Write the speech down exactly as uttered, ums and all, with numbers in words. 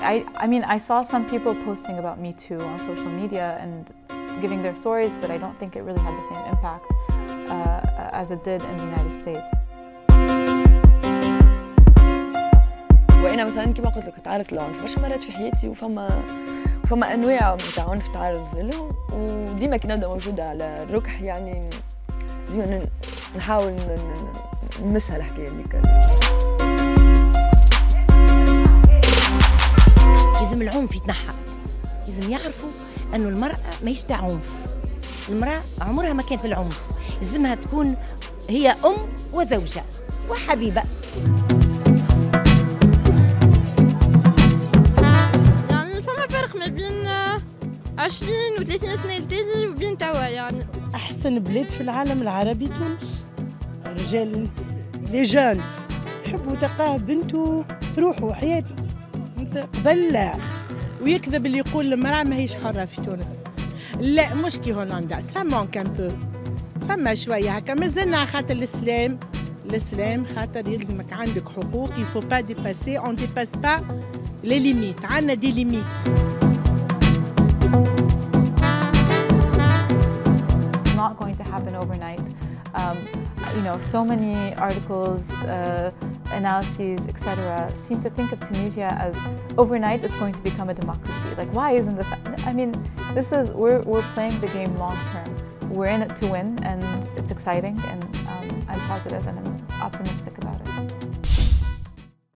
I, I mean, I saw some people posting about Me Too on social media and giving their stories, but I don't think it really had the same impact uh, as it did in the United States. وانا مثلا كما قلت لك تعرضت للعنف برشا مرات في حياتي، وفما وفما انواع تاع عنف تعرض له، وديما كي نبدا موجوده على الركح يعني ديما نحاول نمسها الحكايه هذيك. لازم العنف يتنحى، لازم يعرفوا انه المراه ماهيش تاع عنف، المراه عمرها ما كانت العنف، لازمها تكون هي ام وزوجه وحبيبه. يعني فما فرق ما بين عشرين وثلاثين سنه التالي وبين توا. يعني احسن بلاد في العالم العربي تونس، رجال لي جون يحبوا تلقاه بنته روحه وحياته. قبل لا ويكذب اللي يقول المرأة ماهيش حرة في تونس، لا مش كي هولندا، سا مانك ان بو، فما شوية هكا مازلنا خاطر الإسلام، الإسلام خاطر يلزمك عندك حقوق، يفو با ديباسي، اون ديباس با لي ليميت، عندنا دي ليميت. It's not going to happen overnight. Um, you know, so many articles, uh, analyses, et cetera, seem to think of Tunisia as overnight it's going to become a democracy. Like, why isn't this? I mean, this is we're we're playing the game long term. We're in it to win, and it's exciting, and um, I'm positive and I'm optimistic about it.